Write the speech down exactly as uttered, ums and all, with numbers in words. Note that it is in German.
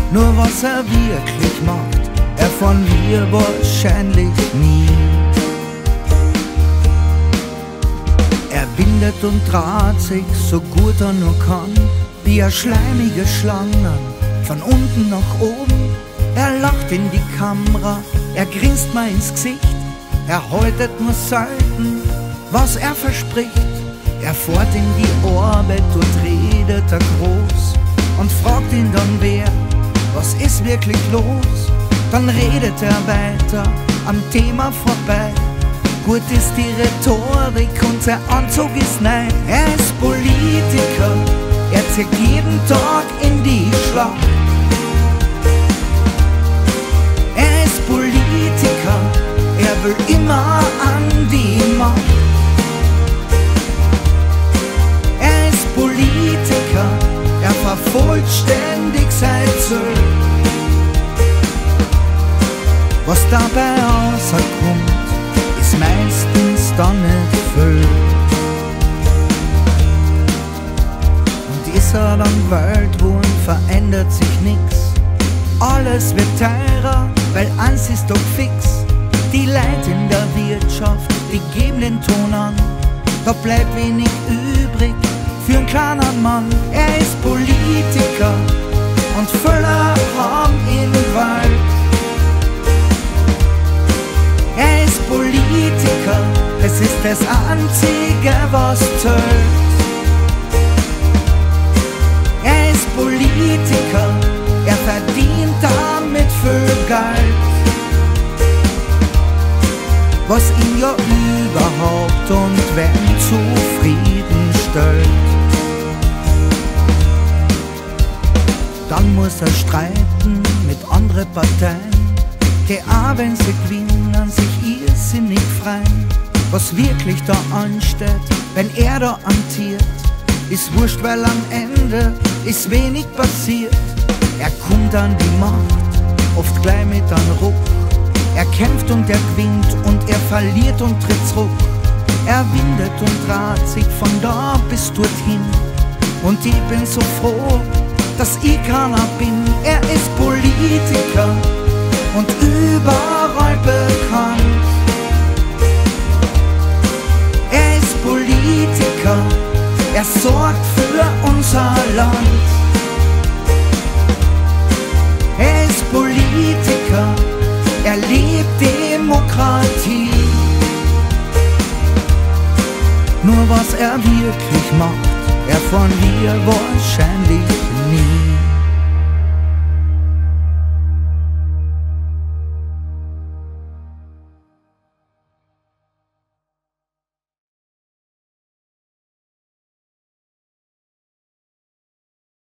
Nur was er wirklich macht, erfahren wir wahrscheinlich nie. Er windet und draht sich so gut er nur kann, wie er schleimige Schlangen von unten nach oben. Er lacht in die Kamera, er grinst mir ins Gesicht. Er haltet nur selten, was er verspricht. Er fährt in die Arbeit und redet er groß und fragt ihn dann wer, was ist wirklich los? Dann redet er weiter am Thema vorbei. Gut ist die Rhetorik und sein Anzug ist neu. Er ist Politiker, er zieht jeden Tag in die Schlacht. Er ist Politiker, er will immer an die Macht. Er ist Politiker, er vervollständigt sein Ziel. Was dabei rauskommt, ist meistens dann nicht viel. Und ist er dann Weltwohn, verändert sich nix. Alles wird teurer, weil eins ist doch fix. Die Leute in der Wirtschaft, die geben den Ton an. Da bleibt wenig übrig für einen kleinen Mann. Er ist Politiker und viele haben ihn gewählt. Er ist Politiker, es ist das Einzige, was zählt. Er ist Politiker, er verdient damit viel Geld, was ihn ja überhaupt und wenn zufriedenstellt. Dann muss er streiten mit anderen Parteien, die auch wenn sie gewinnen, sich irrsinnig freien. Was wirklich da ansteht, wenn er da amtiert, ist wurscht, weil am Ende ist wenig passiert. Er kommt an die Macht, oft gleich mit einem Ruck. Er kämpft und er gewinnt und er verliert und tritt zurück. Er windet und dreht sich von da bis dorthin. Und ich bin so froh, dass ich keiner bin. Er ist Politiker und überall bekannt. Er ist Politiker, er sorgt für unser Land. Er ist Politiker, er liebt Demokratie. Nur was er wirklich macht, erfahren wir wahrscheinlich